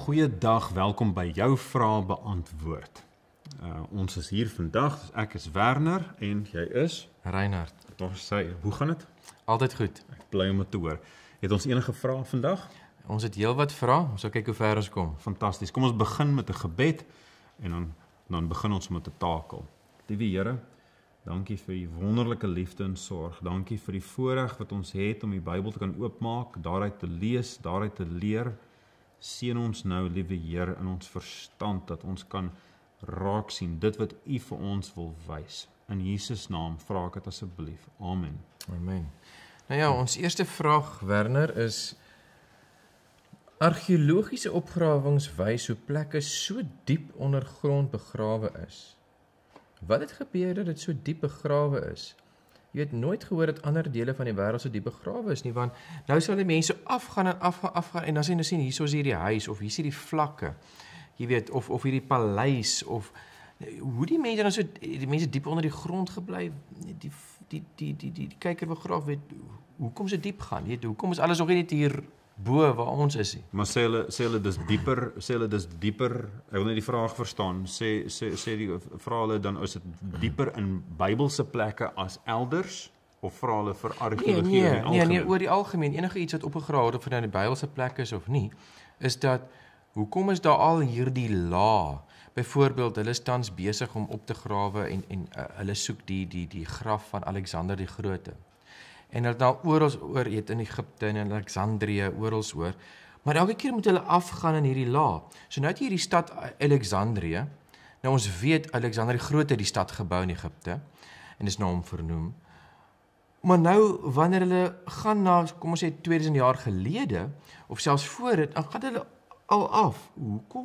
Goeiedag, welkom by jou vrae beantwoord. Ons is hier vandag, ek is Werner en jy is? Reinhard. Daar sê, hoe gaan het? Altyd goed. Ek bly om het te hoor. Het ons enige vrae vandag? Ons het heel wat vrae, ons sal kyk hoe ver ons kom. Fantasties, kom ons begin met 'n gebed en dan begin ons met 'n takel. Liewe Here, dankie vir u wonderlike liefde en sorg. Dankie vir die voorreg wat ons het om die Bybel te kan oopmaak, daaruit te lees, daaruit te leer. Seën ons nou, liewe Here, in ons verstand, dat ons kan raak sien, dit wat u vir ons wil wys. In Jesus naam vra ek dit asseblief. Amen. Amen. Nou ja, ons eerste vraag, Werner, is argeologiese opgrawings wys hoe plekke so diep ondergrond begrawe is. Wat het gebeur dat dit so diep begrawe is? Jy het nooit gehoor dat ander dele van die wêreld so diep begrawe is nie, want nou sal die mense afgaan en dan sien hier is hierdie huis of hier is hierdie vlakke. Jy weet, of hierdie paleis of hoe die mense dan so die mense diep onder die grond gebly, die kyker begraaf, weet hoekom so diep gaan? Weet hoekom is alles nog nie hier bo waar ons is nie? Maar sê hulle dis dieper, ek wil net die vraag verstaan, sê die vra hulle dan, is dit dieper in Bybelse plekke as elders, of vra hulle vir argeologie in die algemeen? Nee, oor die algemeen, enige iets wat opgegrawe word, of dit nou in die Bybelse plek is of nie, is dat, hoekom is daar al hierdie laag? Byvoorbeeld, hulle is tans besig om op te grawe en hulle soek die graf van Alexander die Grote. En hulle het nou oor het in Egipte en in Alexandrië oor, maar elke keer moet hulle afgaan in hierdie laag. So nou het hierdie stad Alexandrië, nou ons weet Alexander die Grote het die stad gebou in Egipte, en is nou hom vernoem, maar nou wanneer hulle gaan na, kom ons sê 2000 jaar gelede, of selfs voor dit, dan gaan hulle al af. Hoekom?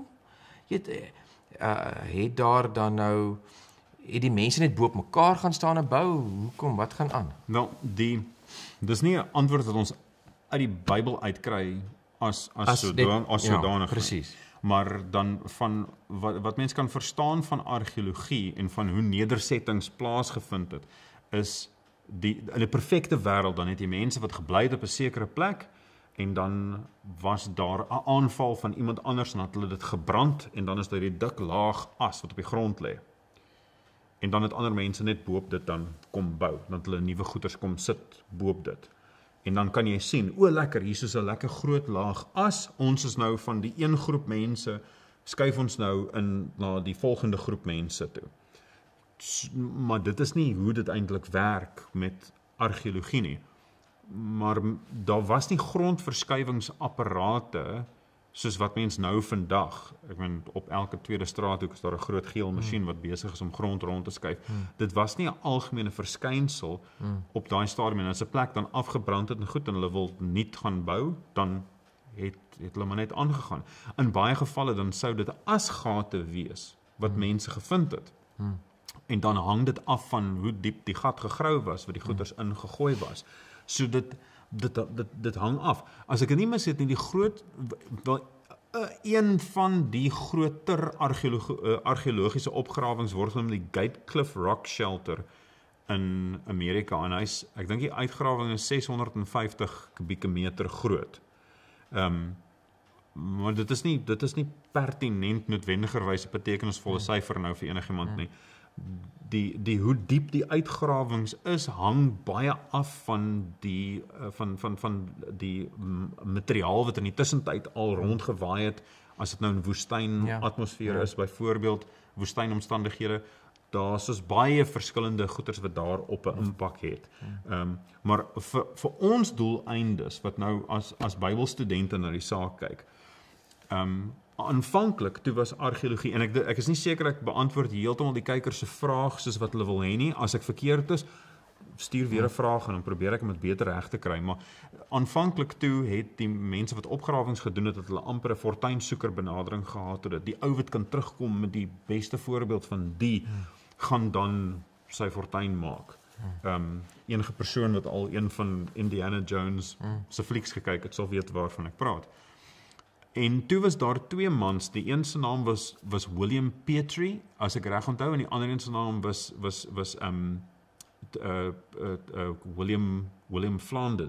Het daar dan nou, het die mense net bo op mekaar gaan staan en bou? Hoekom? Wat gaan aan? Wel, dis nie 'n antwoord wat ons uit die Bybel uitkry as sodanig. Presies. Maar dan van wat mens kan verstaan van argeologie en van hoe nedersettings plaasgevind het, is in 'n perfekte wêreld, dan het jy mense wat gebly het op 'n sekere plek, en dan was daar 'n aanval van iemand anders en het hulle dit gebrand, en dan is daar die dik laag as wat op die grond lê. En dan het ander mense net boop dit dan kom bou, dan het hulle nuwe goeders kom sit boop dit. En dan kan jy sien, lekker, hier is 'n lekker groot laag as, ons is nou van die een groep mense, skuif ons nou in na die volgende groep mense toe. Maar dit is nie hoe dit eintlik werk met argeologie nie. Maar daar was nie grondverskuiwingsapparate soos wat mens nou vandag, ek meen op elke tweede straathoek is daar 'n groot geel masjien wat besig is om grond rond te skuif. Dit was nie 'n algemene verskynsel op daai stadium, en as 'n plek dan afgebrand het en goed en hulle wil nuut gaan bou, dan het hulle maar net aangegaan. In baie gevalle dan sou dit asgate wees wat mense gevind het. En dan hang dit af van hoe diep die gat gegrou was, wat die goeders ingegooi was. So dit hang af. As ek dit nie mis het nie, een van die groter argeologiese opgrawings word genoem die Gatecliff Rock Shelter in Amerika, en ek dink die uitgrawing is 650 kubieke meter groot. Maar dit is nie pertinent noodwendigerwys 'n betekenisvolle syfer nou vir enigiemand nie. Hoe diep die uitgrawings is, hang baie af van die materiaal wat in die tussentyd al rondgewaai het, as dit nou 'n woestyn atmosfeer is, byvoorbeeld woestynomstandighede, daar is baie verskillende goeters wat daar op 'n impak het. Maar vir ons doeleindes, wat nou as Bybelstudente na die saak kyk, aanvanklik toe was argeologie, en ek is nie seker ek beantwoord heeltemal die kyker se vraag soos wat hulle wil hê nie. As ek verkeerd is, stuur weer 'n vraag en dan probeer ek om dit beter reg te kry. Maar aanvanklik toe het die mense wat opgrawings gedoen het, dat hulle amper 'n fortuinsoeker benadering gehad het. Die ou wat kan terugkom met die beste voorbeeld van gaan dan sy fortuin maak. Enige persoon wat al een van Indiana Jones se flieks gekyk het, sal weet waarvan ek praat. En toe was daar twee mans, die een se naam was William Petrie, as ek reg onthou, en die ander een se naam was William Flanders,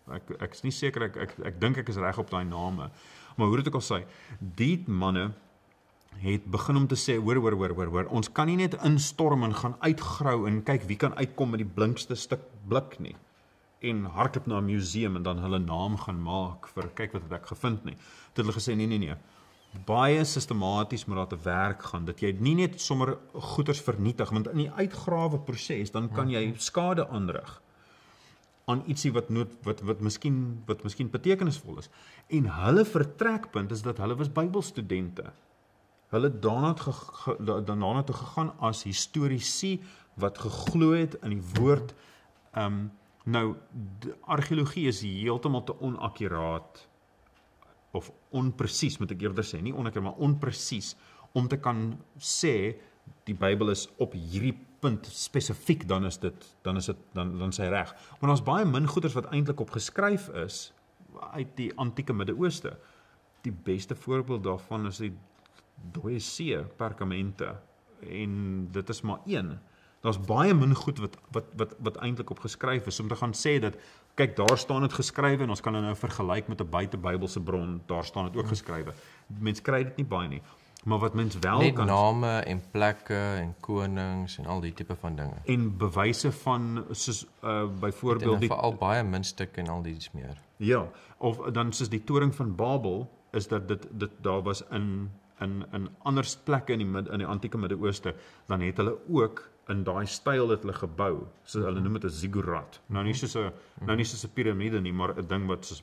Ek is nie seker ek dink ek is reg op daai name. Maar hoe dit ook al sê, die manne het begin om te sê, hoor, ons kan nie net instorm en gaan uitgrou en kyk wie kan uitkom met die blinkste stuk blik nie. En hardloop na 'n museum en dan hulle naam gaan maak vir kyk wat het ek gevind nie. Toe hulle gesê nee. Baie sistematies moet daar te werk gaan, dat jy nie net sommer goeders vernietig, want in die uitgrawe proses dan kan jy skade aanrig aan ietsie wat miskien betekenisvol is. En hulle vertrekpunt is dat hulle was Bybelstudente. Hulle daarna toe gegaan as historiese wat geglo het in die woord. Nou, argeologie is heeltemal te onakkuraat of onpresies, moet ek eerder sê, nie onakkuraat, maar onpresies, om te kan sê die Bybel is op hierdie punt spesifiek, dan sy reg. Maar daar's baie min goeders wat eintlik op geskryf is uit die antieke Midde-Ooste. Die beste voorbeeld daarvan is die Dooie See perkamente, en dit is maar een. Daar's baie min goed wat eintlik op geskryf is, om te gaan sê dat, kyk, daar staan dit geskrywe, en ons kan dit nou vergelyk met 'n buite-Bybelse bron, daar staan dit ook geskrywe. Mens kry dit nie baie nie. Maar wat mens wel net kan... name en plekke en konings en al die tipe van dinge. En bewyse van, soos byvoorbeeld En veral baie muntstukke en al die meer. Ja, of dan soos die toring van Babel, is dat dit daar was in ander plekke in die antieke Midde-Ooste, dan het hulle ook in daai styl het hulle gebou, so hulle noem dit 'n ziggurat. Nou nie soos 'n piramide nie, maar 'n ding wat soos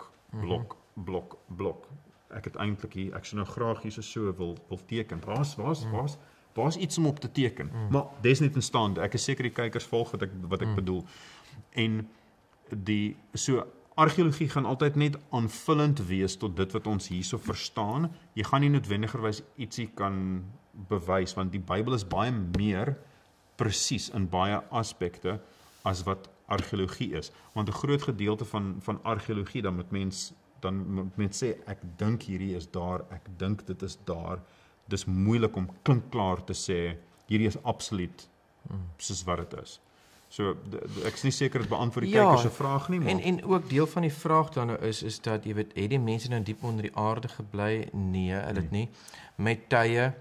blok. Ek het eintlik hier, ek sou nou graag hier so wil teken. Waar's iets om op te teken? Maar desnietteenstaan, ek is seker die kykers volg wat ek bedoel. En argeologie gaan altyd net aanvullend wees tot dit wat ons hierso verstaan. Jy gaan nie noodwendigerwys ietsie kan bewys, want die Bybel is baie meer presies in baie aspekte as wat argeologie is. Want 'n groot gedeelte van argeologie, dan moet mens sê, ek dink hierdie is daar, ek dink dit is daar. Dis moeilik om klinkklaar te sê, hierdie is absoluut soos wat dit is. So, ek is nie seker dit beantwoord die kykers se vraag nie, maar... En ook deel van die vraag dan nou is dat, jy weet, het die mense nou diep onder die aarde gebly? Nee, hulle het nie. Met tye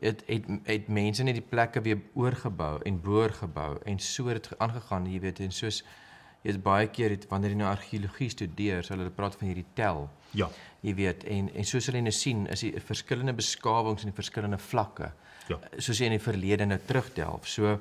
het mense net die plekke weer oorgebou en boorgebou en so het aangegaan, jy weet, en soos jy het baie keer, wanneer jy nou argeologie studeer, sal hulle praat van hierdie tel. Ja. Jy weet, en soos hulle nou sien, is die verskillende beskawings en die verskillende vlakke, soos jy in die verlede nou terugdelf. So,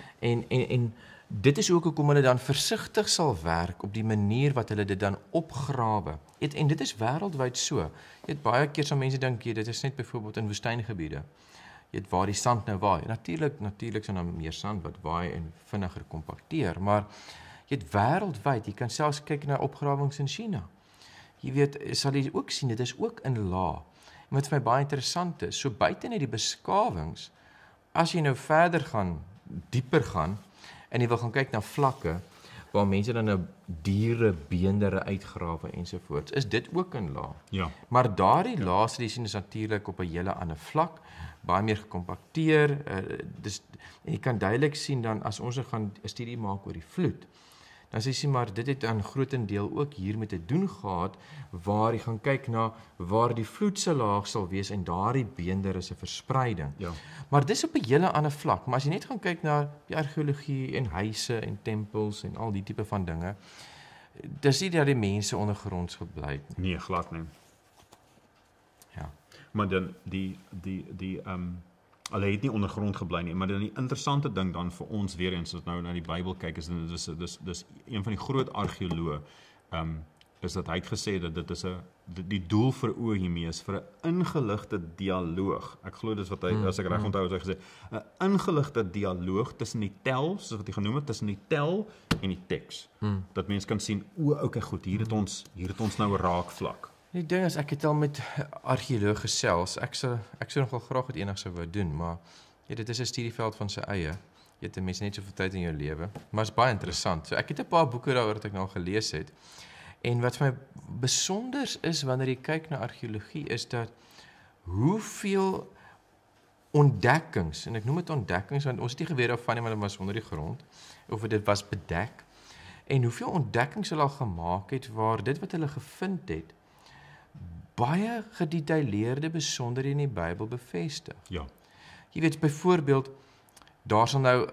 en dit is ook hoekom hulle dan versigtig sal werk op die manier wat hulle dit dan opgrawe. En dit is wêreldwyd so. Jy het baie keer sal mense dink, dit is net byvoorbeeld in woestyngebiede. Jy weet waar die sand nou waai. Natuurlik is daar meer sand wat waai en vinniger kompakteer, maar jy weet wêreldwyd, jy kan selfs kyk na opgrawings in China. Jy weet, sal jy ook sien, dit is ook in laag. En wat vir my baie interessant is, so buite net die beskawings, as jy nou verder gaan, dieper gaan, en jy wil gaan kyk na vlakke, waar mense dan nou diere, beendere uitgrawe ensovoorts, is dit ook in laag. Ja. Maar daardie laag sal jy sien is natuurlik op 'n hele ander vlak, baie meer gekompakteer, en jy kan duidelik sien dan, as ons gaan 'n studie maak oor die vloed, dan sê jy maar, dit het aan grootendeel ook hier met te doen gehad, waar jy gaan kyk na waar die vloedse laag sal wees en daardie beender is 'n verspreiding. Ja. Maar dis op 'n hele ander vlak, maar as jy net gaan kyk na die argeologie en huise en tempels en al die tipe van dinge, dis nie dat die mense ondergronds gebly het nie. Nee, glad nie. Ja. Maar dan hulle het nie ondergrond gebly nie, maar dan die interessante ding dan vir ons weer eens, as nou na die Bybel kyk, is dis een van die groot argeoloë, is dat hy het gesê dat dit is die doel vir OHM is vir 'n ingeligte dialoog. Ek glo dis wat hy, as ek reg onthou, het hy gesê, 'n ingeligte dialoog tussen die tel, soos wat hy genoem het, tussen die tel en die teks. Dat mense kan sien, okay, goed, hier het ons nou 'n raakvlak. Die ding is, ek het al met argeoloog gesels, ek sou nogal graag het enig sou wou doen, maar dit is 'n studieveld van sy eie. Jy het mense net soveel tyd in jou lewe, maar is baie interessant. So ek het 'n paar boeke daaroor wat ek nou gelees het. En wat vir my besonders is wanneer jy kyk na argeologie, is dat hoeveel ontdekkings, en ek noem dit ontdekkings, want ons het nie geweet of van nie, maar dit was onder die grond, of dit was bedek, en hoeveel ontdekkings hulle al gemaak het waar dit wat hulle gevind het baie gedetailleerde besonderhede in die Bybel bevestig. Ja. Jy weet byvoorbeeld, daar sal nou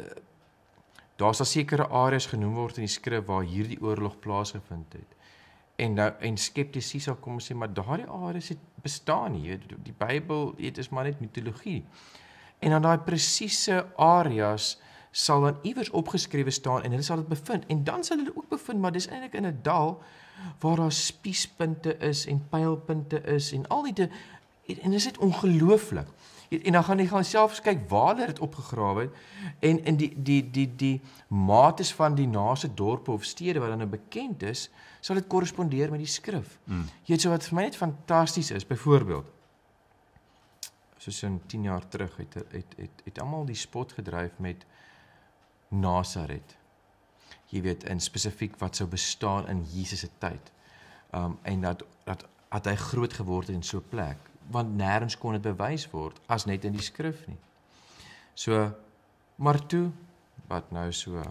daar sal sekere areas genoem word in die skrif waar hierdie oorlog plaasgevind het. En skeptici sal kom en sê, maar daardie areas het bestaan nie. Die Bybel is maar net mitologie. En dan daai presiese areas sal dan iewers opgeskrewe staan en hulle sal dit bevind. En dan sal hulle ook bevind, maar dis eintlik in 'n dal waar daar spiespunte is en pylpunte is en al die en dis net ongelooflik. En dan gaan jy selfs kyk waar hulle dit opgegrawe het en die mates van die naaste dorpe of stede wat dan nou bekend is, sal dit korrespondeer met die skrif. Jy weet, so wat vir my net fantasties is, byvoorbeeld, soos in 10 jaar terug het almal die spot gedryf met Nasaret. Jy weet, in spesifiek wat sou bestaan in Jesus se tyd. En dat hy groot geword het in so 'n plek, want nêrens kon dit bewys word as net in die skrif nie. So, maar toe, wat nou so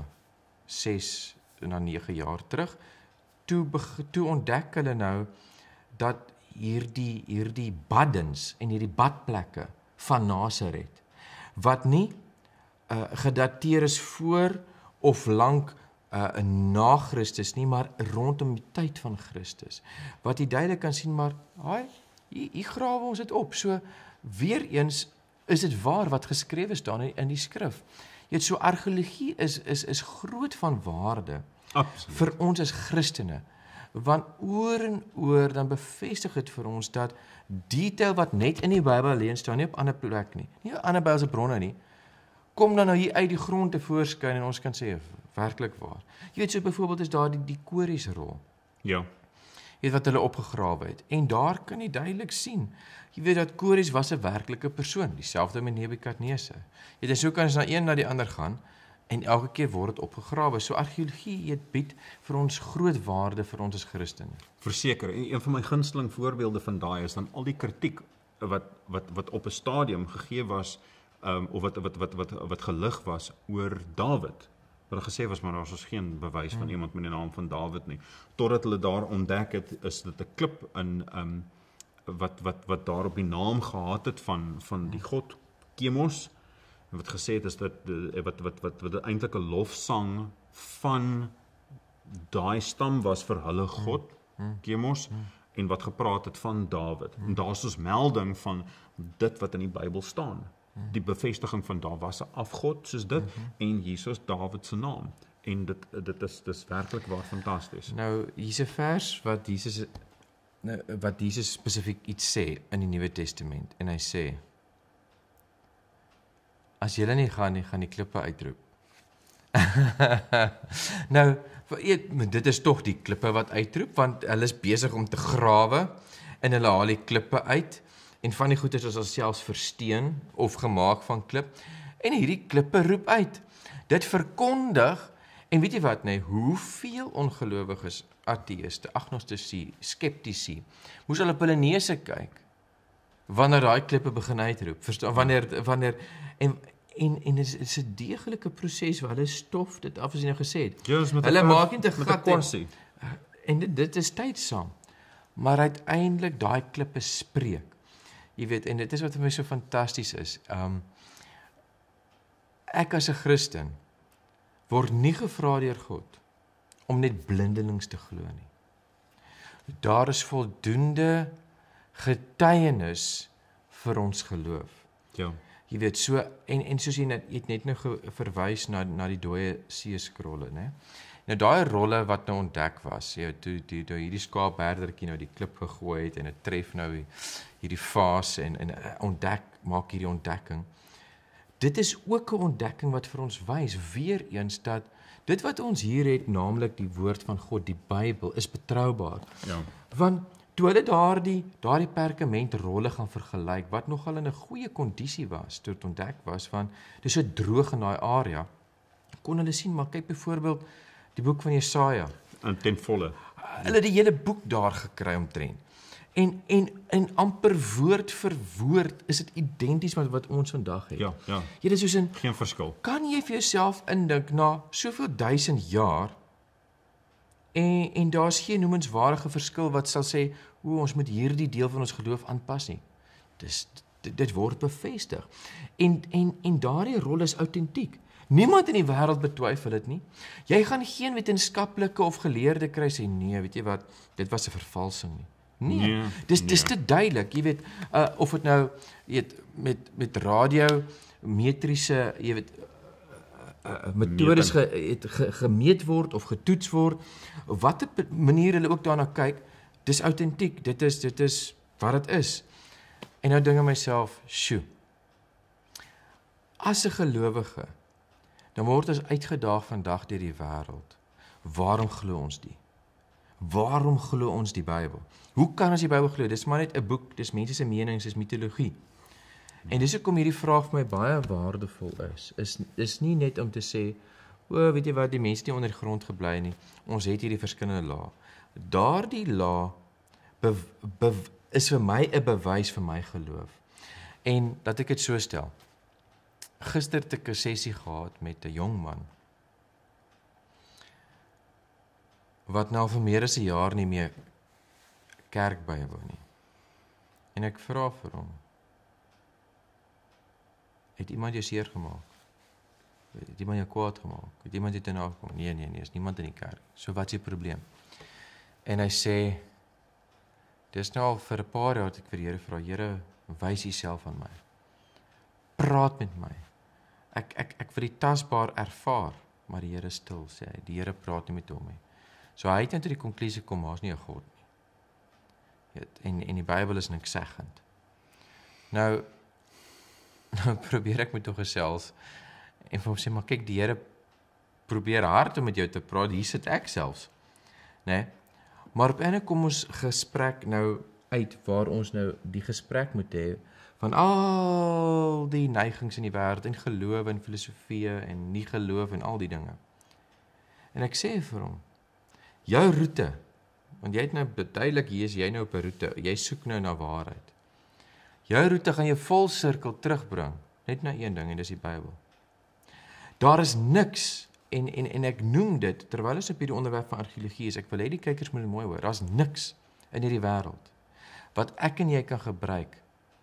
6 na 9 jaar terug, toe ontdek hulle nou dat hierdie baddens en hierdie badplekke van Nasaret, wat nie gedateer is voor of lank na Christus nie, maar rondom die tyd van Christus. Wat jy duidelik kan sien, maar hier grawe ons dit op. So, weer eens is dit waar wat geskrewe staan in die skrif. Jy weet, so argeologie is groot van waarde. Absoluut. Vir ons as Christene. Want oor en oor dan bevestig dit vir ons dat detail wat net in die Bybel alleen staan, nie op ander plek nie ander Bybelse bronne nie, kom dan nou hier uit die grond te voorskyn en ons kan sê, werklik waar. Jy weet, so byvoorbeeld is daar die Kores rol. Ja. Jy weet wat hulle opgegrawe het. En daar kan jy duidelik sien. Jy weet dat Kores was 'n werklike persoon, dieselfde met Nebukadneser. Jy weet, so kan ons na een na die ander gaan, en elke keer word dit opgegrawe. So argeologie bied vir ons groot waarde vir ons as Christene. Verseker, en een van my gunsteling voorbeelde van daai is dan al die kritiek wat op 'n stadium gegee was, of wat gelig was oor Dawid. Wat gesê was, maar daar is geen bewys van iemand met die naam van Dawid nie. Totdat hulle daar ontdek het, is dit 'n klip in wat daar op die naam gehad het van die god Chemos. Wat gesê het is dat wat eintlik 'n lofsang van daai stam was vir hulle god Chemos, en wat gepraat het van Dawid. En daar's dus melding van dit wat in die Bybel staan. Die bevestiging van daar was 'n afgod soos dit, en Jesus Dawid se naam. En dit is werklik waar fantasties. Nou, hier's 'n vers wat Jesus spesifiek iets sê in die Nuwe Testament, en hy sê, as julle nie gaan nie, gaan die klippe uitroep. Nou, dit is tog die klippe wat uitroep, want hulle is besig om te grawe, en hulle haal die klippe uit, en van die goeders is as selfs versteen, of gemaak van klip, en hierdie klippe roep uit. Dit verkondig, en weet jy wat, hoeveel ongelowiges, ateïste, agnostici, skeptici, moes hulle op hulle neuse kyk, wanneer daai klippe begin uitroep, verstaan, wanneer en dit is 'n deeglike proses waar hulle stof dit af, as jy nou gesê het. Ja, hulle maak nie te gat korsie. En dit is tydsaam, maar uiteindelik daai klippe spreek. Jy weet, en dit is wat vir my so fantasties is. Ek as 'n Christen word nie gevra deur God om net blindelings te glo nie. Daar is voldoende getuienis vir ons geloof. Ja. Jy weet, so, en soos jy het net nou verwys na die dooie see-skrolle, né? Nou daai rolle wat nou ontdek was, toe hierdie skaapherdertjie nou die klip gegooi het en dit tref nou hierdie fase en maak hierdie ontdekking. Dit is ook 'n ontdekking wat vir ons wys weer eens dat dit wat ons hier het, naamlik die woord van God, die Bybel, is betroubaar. Ja. Want toe hulle daardie perkamentrolle gaan vergelyk, wat nogal in 'n goeie kondisie was, toe dit ontdek was, van dis so droog in daai area, kon hulle sien, maar kyk byvoorbeeld die boek van Jesaja. En ten volle. Hulle het die hele boek daar gekry omtrent. En amper woord vir woord is dit identies met wat ons vandag het. Ja. Jy dis soos Geen verskil. kan jy vir jouself indink na soveel duisend jaar En daar's geen noemenswaardige verskil wat sal sê, ons moet hierdie deel van ons geloof aanpas nie. Dit word bevestig. En daardie rol is autentiek. Niemand in die wêreld betwyfel dit nie. Jy gaan geen wetenskaplike of geleerde kry sê, nee, weet jy wat, dit was 'n vervalsing nie. Nee, dis te duidelik, jy weet, of dit nou, jy weet, met radio, metriese, jy weet, metodes gemeet word of getoets word, of watter manier hulle ook daarna kyk, dis autentiek, dit is wat dit is. En nou dink ek myself, sjoe, as 'n gelowige, dan word ons uitgedaag vandag deur die wêreld. Waarom glo ons die? Waarom glo ons die Bybel? Hoe kan ons die Bybel glo? Dis maar net 'n boek, dis mense se menings, dis mitologie. En dis hoekom hierdie vraag vir my baie waardevol is nie net om te sê, weet jy wat, die mense nie onder die grond gebly nie. Ons het hierdie verskillende lae. Daardie lae is vir my 'n bewys vir my geloof. En laat ek dit so stel. Gister het ek 'n sessie gehad met 'n jong man wat nou vir meer as 'n jaar nie meer kerk bywoon nie. En ek vra vir hom, het iemand jou seer gemaak? Het iemand jou kwaad gemaak? Het iemand jou te na gekom? Nee, is niemand in die kerk. So wat is die probleem? En hy sê, dis nou al vir 'n paar jaar dat ek vir die Here vra, Here, wys U self aan my. Praat met my. Ek vir die tasbaar ervaar, maar die Here stil, sê hy. Die Here praat nie met hom nie. So hy het net tot die konklusie kom, daar's nie 'n God nie. En die Bybel is niks seggend. Nou probeer ek met hom gesels en vir hom sê, maar kyk, die Here probeer hard om met jou te praat, hier sit ek selfs. Nee? Maar op einde kom ons gesprek nou uit waar ons nou die gesprek moet hê van al die neigings in die wêreld en geloof en filosofie en nie geloof en al die dinge. En ek sê vir hom, jou roete, want jy het nou beduidelik, hier is jy nou op 'n roete, jy soek nou na waarheid. Jou roete gaan jou vol sirkel terugbring, net na een ding en dis die Bybel. Daar is niks, en ek noem dit, terwyl ons op hierdie onderwerp van argeologie is, ek wil hê die kykers moet dit mooi hoor, daar's niks in hierdie wêreld wat ek en jy kan gebruik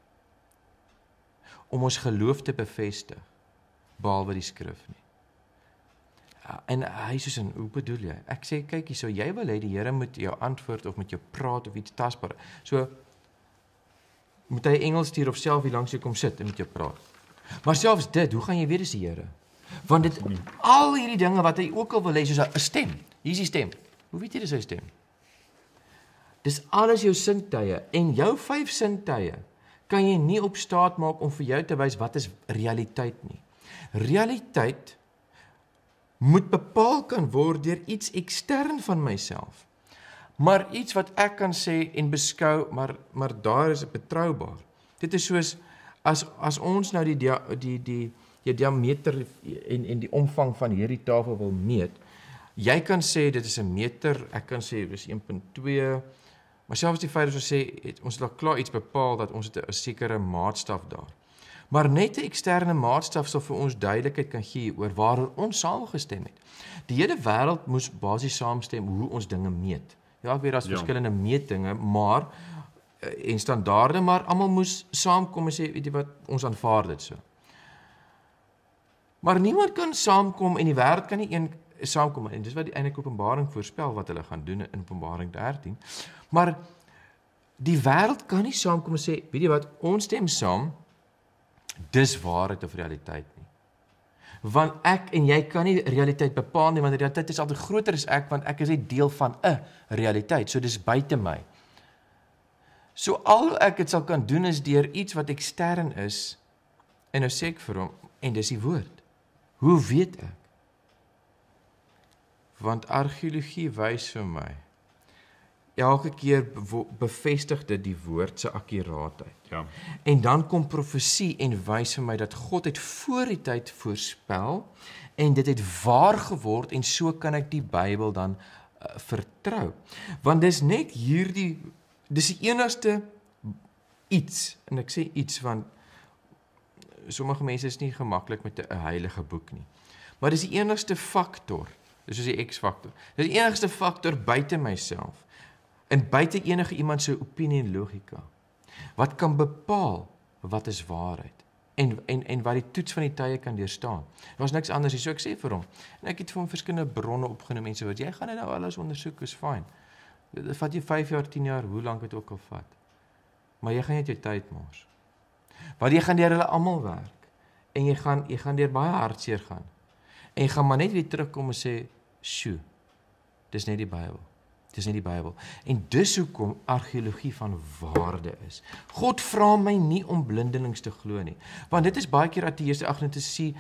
om ons geloof te bevestig, behalwe die skrif nie. En hy sê so, hoe bedoel jy? Ek sê, kyk hierso, jy wil hê die Here moet jou antwoord of met jou praat of iets tasbaar. So moet hy engel stuur of self hier langs jou kom sit en met jou praat. Maar selfs dit, hoe gaan jy weet dis die Here? Want dit al hierdie dinge wat hy ook al wil hê, soos 'n stem. Hier is die stem. Hoe weet jy dis sy stem? Dis alles jou sintuie en jou 5 sintuie kan jy nie op staat maak om vir jou te wys wat is realiteit nie. Realiteit moet bepaal kan word deur iets ekstern van myself. Maar iets wat ek kan sê en beskou, maar daar is betroubaar. Dit is soos as ons nou die diameter en die omvang van hierdie tafel wil meet. Jy kan sê dit is 'n meter, ek kan sê dis 1.2, maar selfs die feit dat ons sê ons het al klaar iets bepaal dat ons het 'n sekere maatstaf daar. Maar net 'n eksterne maatstaf sal vir ons duidelikheid kan gee oor waaroor ons saamgestem het. Die hele wêreld moes basies saamstem hoe ons dinge meet. Ja, ek weet daar's verskillende meetdinge, maar en standaarde, maar almal moes saamkom en sê, weet jy wat, ons aanvaar dit so. Maar niemand kan saamkom en die wêreld kan nie een saamkom en dis wat die eintlik Openbaring voorspel wat hulle gaan doen in Openbaring 13. Maar die wêreld kan nie saamkom en sê, weet jy wat, ons stem saam. Dis waarheid of realiteit nie. Want ek en jy kan nie realiteit bepaal nie, want die realiteit is altyd groter as ek, want ek is nie deel van 'n realiteit, so dis buite my. So al ek dit sal kan doen is deur iets wat ekstern is, en nou sê ek vir hom, en dis die woord. Hoe weet ek? Want argeologie wys vir my, elke keer bevestig dit die woord se akkuraatheid. Ja. En dan kom profesie en wys vir my dat God het voor die tyd voorspel en dit het waar geword en so kan ek die Bybel dan vertrou. Want dis net dis die enigste iets, en ek sê iets want sommige mense is nie gemaklik met 'n heilige boek nie. Maar dis die enigste faktor Dis soos die X-faktor. Dis die enigste faktor buite myself en buite enige iemand se opinie en logika wat kan bepaal wat is waarheid en wat die toets van die tye kan deurstaan. Daar's niks anders nie, so ek sê vir hom. En ek het vir hom verskillende bronne opgenoem en so wat. Jy gaan dit nou alles ondersoek, is fyn. Dit vat jy 5 jaar, 10 jaar, hoe lank dit ook al vat. Maar jy gaan net jou tyd mors. Want jy gaan deur hulle almal werk en jy gaan deur baie hartseer gaan. En jy gaan maar net weer terugkom en sê, "Sjoe, dis net die Bybel." Dis nie die Bybel. En dis hoekom argeologie van waarde is. God vra my nie om blindelings te glo nie. Want dit is baie keer ateëste agnostici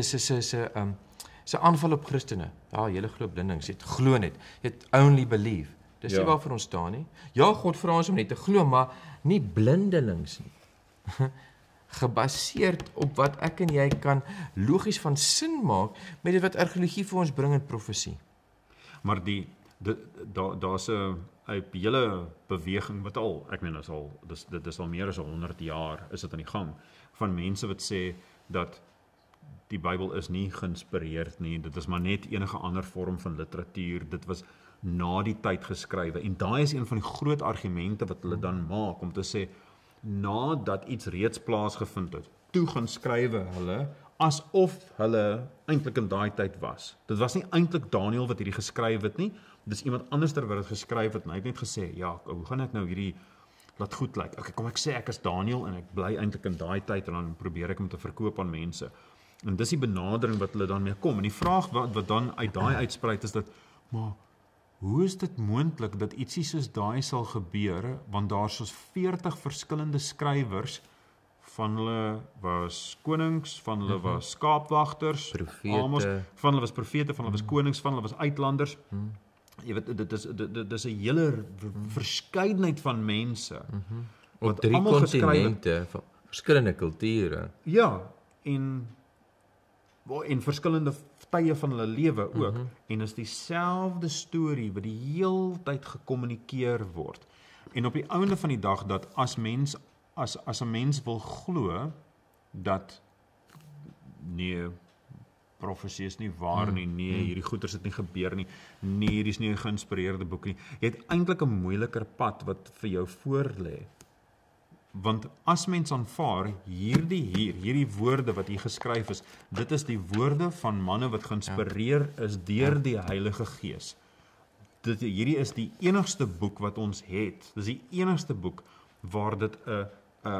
se aanval op Christene. Ja, julle glo blindelings, jy glo net. Jy only believe. Dis nie waarvoor ons staan nie. Ja, God vra ons om net te glo, maar nie blindelings nie. Gebaseerd op wat ek en jy kan logies van sin maak met dit wat argeologie vir ons bring in profesie. Maar daar's 'n hele beweging wat ek meen dit is al meer as 100 jaar is dit aan die gang van mense wat sê dat die Bybel is nie geïnspireerd nie, dit is maar net enige ander vorm van literatuur, dit was na die tyd geskrywe en daai is een van die groot argumente wat hulle dan maak om te sê nadat iets reeds plaasgevind het, toe gaan skrywe hulle asof hulle eintlik in daai tyd was. Dit was nie eintlik Daniël wat hierdie geskryf het nie, dis iemand anderster wat dit geskryf het en hy het net gesê, ja, hoe gaan ek nou hierdie laat goed lyk? Okay, kom ek sê ek is Daniël en ek bly eintlik in daai tyd en dan probeer ek hom te verkoop aan mense. En dis die benadering wat hulle dan mee kom. En die vraag wat dan uit daai uitspruit is dat, maar hoe is dit moontlik dat ietsie soos daai sal gebeur, want daar soos 40 verskillende skrywers, van hulle was konings, van hulle was skaapwagters, profete, van hulle was profete, van hulle was konings, van hulle was uitlanders. Jy weet, dit is 'n hele verskeidenheid van mense. Op 3 kontinente, van verskillende kulture. Ja, en verskillende tye van hulle lewe ook. En is dieselfde storie wat die heeltyd gekommunikeer word. En op die einde van die dag dat as 'n mens wil glo dat nee, profesie is nie waar nie, nee, hierdie goeters het nie gebeur nie, nee, hierdie is nie 'n geïnspireerde boek nie. Jy het eintlik 'n moeiliker pad wat vir jou voorlê. Want as mens aanvaar hierdie woorde wat hier geskryf is, dit is die woorde van manne wat geïnspireer is deur die Heilige Gees. Hierdie is die enigste boek wat ons het. Dis die enigste boek waar dit 'n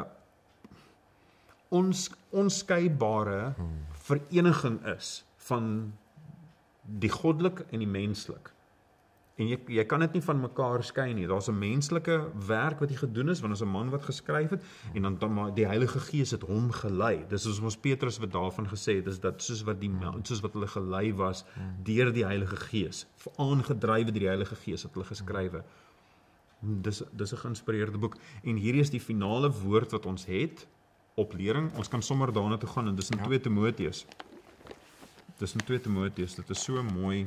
onskeibare vereniging is van die goddelik en die menslik. En jy kan dit nie van mekaar skei nie. Daar's 'n menslike werk wat hier gedoen is, want is 'n man wat geskryf het, en dan maar die Heilige Gees het hom gelei. Dis soos ons Petrus wat daarvan gesê het, is dat soos wat hulle gelei was deur die Heilige Gees, aangedrywe deur die Heilige Gees het hulle geskrywe. Dis 'n geïnspireerde boek. En hierdie is die finale woord wat ons het op lering. Ons kan sommer daarna toe gaan en dis in 2 Timoteus. Dis in 2 Timoteus. Dit is so mooi.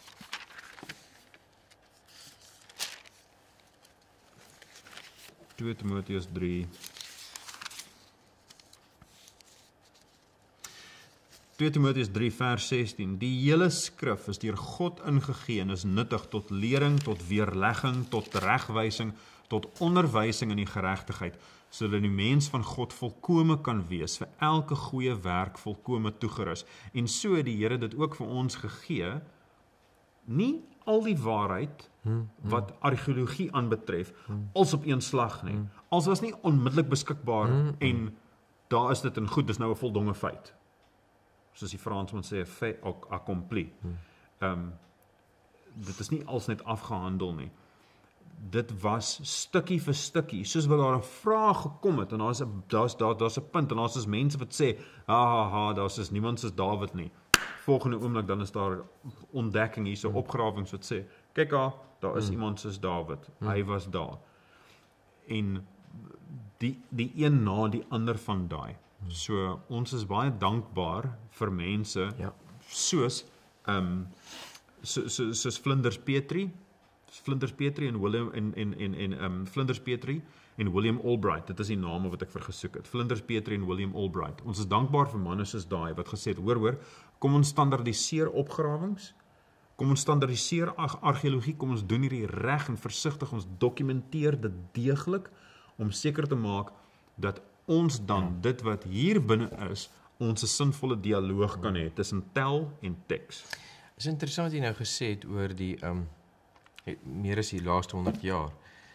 Timoteus 3. 2 Timoteus 3 vers 16. Die hele skrif is deur God ingegee en is nuttig tot lering, tot weerlegging, tot teregwysing, tot onderwysing in die geregtigheid, sodat die mens van God volkome kan wees, vir elke goeie werk volkome toegerus. En so het die Here dit ook vir ons gegee, nie al die waarheid wat argeologie aanbetref, als op een slag nie. Als was nie onmiddellik beskikbaar en daar is dit en goed, dis nou 'n voldonge feit. Soos die Fransman sê, fait accompli. Dit is nie als net afgehandel nie. Dit was stukkie vir stukkie, soos wat daar 'n vraag gekom het, en daar's 'n punt, en daar's dus mense wat sê, daar's dus niemand soos Dawid nie. Volgende oomblik dan is daar ontdekking hier, so opgrawings wat sê, kyk daar is iemand soos Dawid, hy was daar. En die een na die ander van daai. So ons is baie dankbaar vir mense soos Flinders Petrie en William Albright. Dit is die name wat ek vir gesoek het. Flinders Petrie en William Albright. Ons is dankbaar vir manne soos daai wat gesê het, hoor, kom ons standaardiseer opgrawings. Kom ons standaardiseer argeologie, kom ons doen hierdie reg en versigtig, ons dokumenteer dit deeglik, om seker te maak, dat ons dan, dit wat hier binne is, ons 'n sinvolle dialoog kan hê, tussen tel en teks. Is interessant wat jy nou gesê het oor die, meer as die laaste 100 jaar.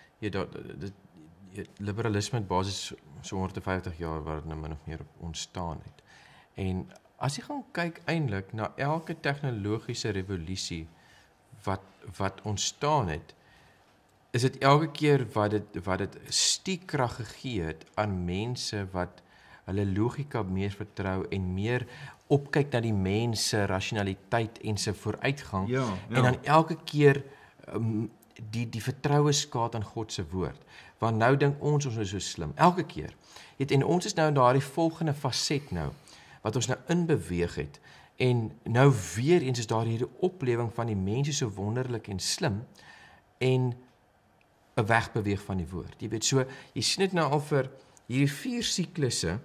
Liberalisme het basis so 150 jaar waar dit nou min of meer ontstaan het. En as jy gaan kyk eintlik na elke tegnologiese revolusie wat ontstaan het, is dit elke keer wat dit stiekrag gegee het aan mense wat hulle logika meer vertrou en meer opkyk na die mens se rasionaliteit en se vooruitgang, en dan elke keer die vertroue skaat aan God se woord. Want nou dink ons is so slim, elke keer. En ons is nou in daardie volgende faset nou, wat ons nou inbeweeg het, en nou weer eens is daar hierdie oplewing van die mense so wonderlik en slim, en 'n wegbeweeg van die woord. Jy weet, so, jy sien dit nou al vir hierdie 4 siklusse,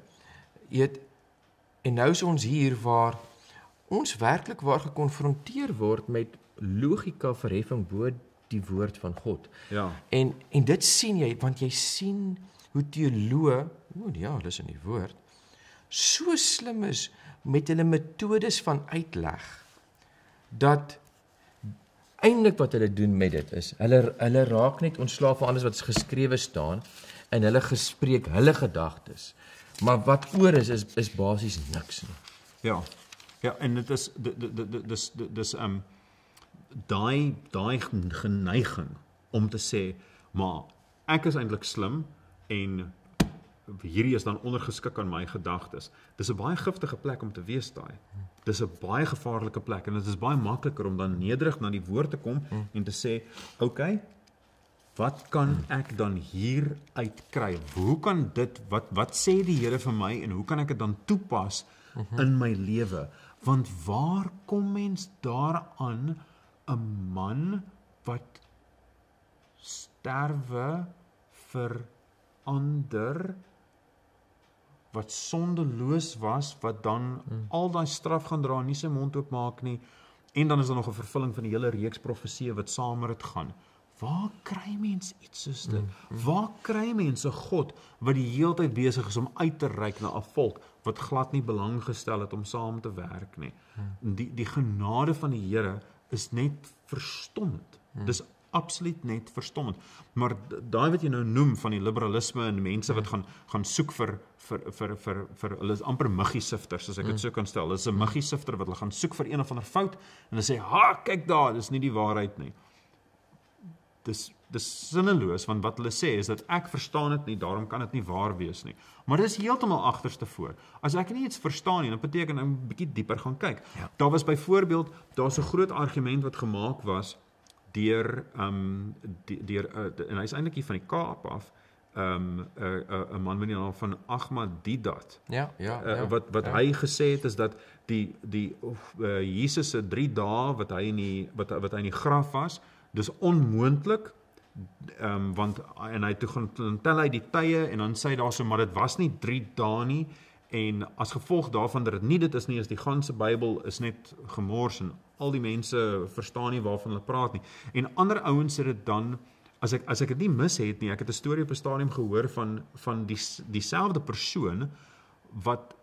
en nou is ons hier waar ons werklik waar gekonfronteer word met logika verheffing bo die woord van God. Ja. En dit sien jy, want jy sien hoe teoloë, dis in die woord, so slim is met hulle metodes van uitleg, dat eintlik wat hulle doen met dit is, hulle raak net ontslaaf van alles wat geskrewe staan, en hulle gespreek hulle gedagtes. Maar wat oor is basies niks nie. Ja, en dit is daai geneiging om te sê, maar ek is eintlik slim en hierdie is dan ondergeskik aan my gedagtes. Dis 'n baie giftige plek om te wees daai. Dis 'n baie gevaarlike plek en dit is baie makliker om dan nederig na die woord te kom en te sê, okay, wat kan ek dan hier uitkry? Hoe kan dit, wat sê die Here vir my en hoe kan ek dit dan toepas in my lewe? Want waar kom mens daaraan 'n man wat sterwe vir ander, wat sondeloos was, wat dan al daai straf gaan dra, nie sy mond oopmaak nie, en dan is daar nog 'n vervulling van die hele reeks profeseë wat saam met dit gaan. Waar kry mens iets soos dit? Waar kry mens 'n God wat die hele tyd besig is om uit te reik na 'n volk wat glad nie belang gestel het om saam te werk nie? Die genade van die Here is net verstommend. Dis absoluut net verstommend. Maar daai wat jy nou noem van die liberalisme en mense wat gaan soek vir hulle is amper muggiesifters, as ek dit so kan stel. Hulle is 'n muggiesifter wat hulle gaan soek vir een of ander fout en hulle sê, "Ha, kyk daar, dis nie die waarheid nie." Dis sinneloos, want wat hulle sê is dat ek verstaan dit nie, daarom kan dit nie waar wees nie. Maar dit is heeltemal agterste voor. As ek nie iets verstaan nie, dan beteken ek 'n bietjie dieper gaan kyk. Ja. Daar was byvoorbeeld, daar's 'n groot argument wat gemaak was deur en hy is eintlik hier van die Kaap af, 'n man met die naam van Ahmadidat. Wat hy gesê het is dat die Jesus se 3 dae wat hy in die graf was, dis onmoontlik, want en hy toe gaan tel hy die tye en dan sê hy daar so, maar dit was nie 3 dae nie, en as gevolg daarvan dat dit nie dit is nie, is die ganse Bybel is net gemors en al die mense verstaan nie waarvan hulle praat nie. En ander ouens het dit dan, as ek dit nie mis het nie, ek het 'n storie op 'n stadium gehoor van dieselfde persoon wat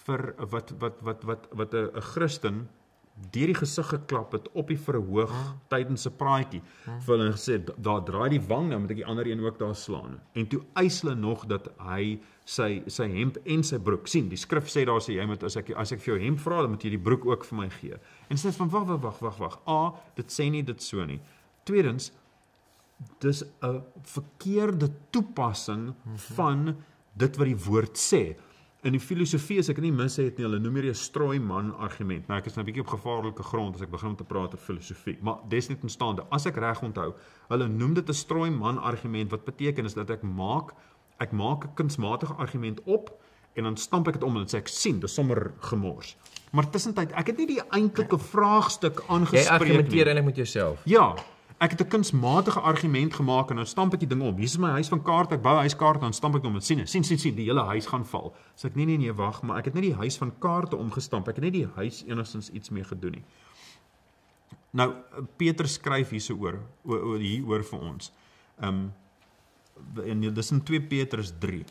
'n Christen deur die gesig geklap het op die verhoog tydens 'n praatjie. Vir hulle gesê, daar draai die wang, nou moet ek die ander een ook daar slaan. En toe eis hulle nog dat hy sy hemp en sy broek sien. Die skrif sê daar sê jy moet as ek vir jou hemp vra, dan moet jy die broek ook vir my gee. En sê van wag. Dit sê nie dit so nie. Tweedens, dis 'n verkeerde toepassing van dit wat die woord sê. In die filosofie, as ek nie mis het nie, hulle noem hier 'n strooiman argument. Nou ek is nou 'n bietjie op gevaarlike grond as ek begin om te praat oor filosofie, maar desniettenstaande, as ek reg onthou, hulle noem dit 'n strooiman argument, wat beteken is dat ek maak 'n kunsmatige argument op en dan stamp ek dit om en dan sê ek sien, dis sommer gemors. Maar tussentyd, ek het nie die eintlike vraagstuk aangespreek nie. Jy argumenteer eintlik met jouself. Ja. Ek het 'n kunsmatige argument gemaak en dan stamp ek die ding om. Hier is my huis van kaart, ek bou 'n huiskaart en dan stamp ek hom en sien, die hele huis gaan val. So ek nee, wag, maar ek het net die huis van kaarte omgestamp. Ek het net die huis enigstens iets mee gedoen nie. Nou, Petrus skryf hieroor vir ons. En dis in 2 Petrus 3.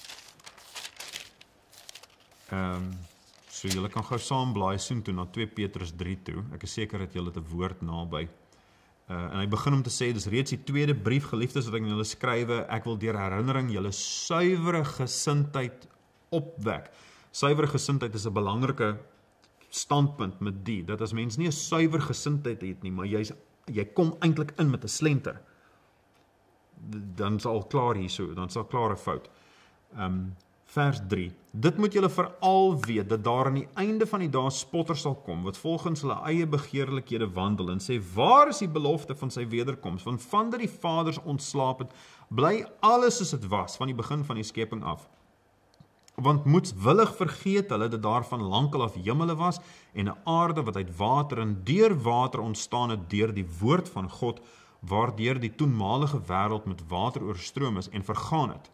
So julle kan gou saam blaai soontoe na 2 Petrus 3 toe. Ek is seker dat julle 'n woord naby. En hy begin om te sê, dis reeds die tweede brief, geliefdes, wat ek aan julle skrywe. Ek wil deur herinnering julle suiwere gesindheid opwek. Suiwere gesindheid is 'n belangrike standpunt met dat as mens nie 'n suiwer gesindheid het nie, maar jy kom eintlik in met 'n slenter, dan sal klaar hierso, dan sal klaar 'n fout. Vers 3. Dit moet julle veral weet, dat daar aan die einde van die dae spotters sal kom, wat volgens hulle eie begeerlikhede wandel, en sê, waar is die belofte van sy wederkoms? Want vandat die vaders ontslaap het, bly alles soos dit was, van die begin van die skepping af. Want moedswillig vergeet hulle, dat daar van lankal af hemele was, en 'n aarde wat uit water en deur water ontstaan het, deur die woord van God, waardeur die toenmalige wêreld met water oorstroom is, en vergaan het.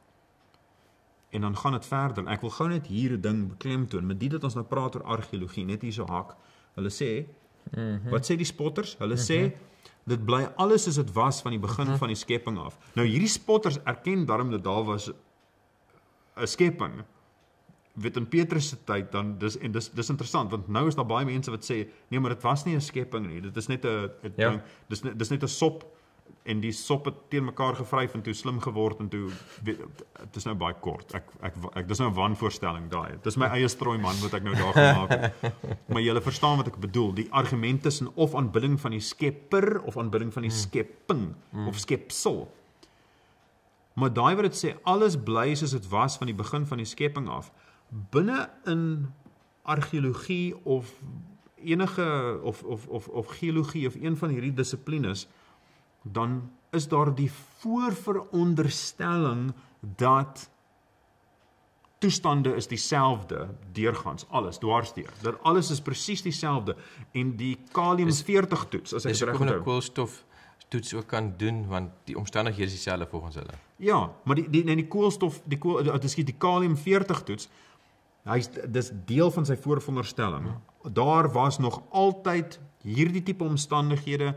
En dan gaan het verder, ek wil gou net hier 'n ding beklemtoon, met dat ons nou praat oor argeologie, net hier so hak. Hulle sê, wat sê die spotters? Hulle sê, dit bly alles soos dit was van die begin van die skepping af. Nou hierdie spotters erken daarom dat daar was 'n skepping. Weet in Petrus se tyd dan dis interessant, want nou is daar baie mense wat sê nee, maar dit was nie 'n skepping nie. Dit is net 'n dis net 'n sop, en die sop het teen mekaar gevryf en toe slim geword en toe dit is nou baie kort. Ek dis nou 'n wanvoorstelling daai. Dis my eie strooi man wat ek nou daar gemaak het. Maar julle verstaan wat ek bedoel. Die argument tussen of aanbidding van die skepper of aanbidding van die skepping of skepsel. Maar daai wat dit sê alles bly soos dit was van die begin van die skepping af. Binne in argeologie of enige of geologie of een van hierdie dissiplines, dan is daar die voorveronderstelling dat toestande is dieselfde deurgaans, alles, dwarsdeur. Dat alles is presies dieselfde en die kalium-40 toets, as ek reg onthou. Dis ook 'n koolstof toets ook kan doen, want die omstandighede is dieselfde volgens hulle. Ja, maar die koolstof, die kalium-40 toets, dis deel van sy voorveronderstelling. Daar was nog altyd hierdie tipe omstandighede,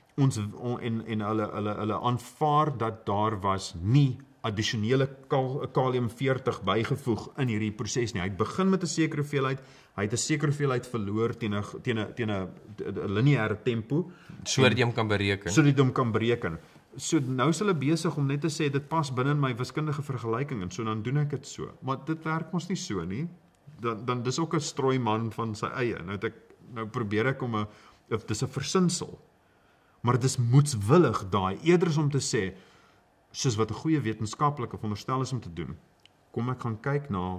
en hulle aanvaar dat daar was nie addisionele kalium-40 bygevoeg in hierdie proses nie. Hy het begin met 'n sekere hoeveelheid, hy het 'n sekere hoeveelheid verloor teen 'n lineêre tempo. Sodat jy hom kan bereken. So nou is hulle besig om net te sê, dit pas binne in my wiskundige vergelyking, en so dan doen ek dit so. Maar dit werk mos nie so nie. Dan dis ook 'n strooi man van sy eie. Nou probeer ek dis 'n versinsel. Maar dit is moedswillig daai, eerder is om te sê, soos wat 'n goeie wetenskaplike veronderstel is om te doen, kom ek gaan kyk na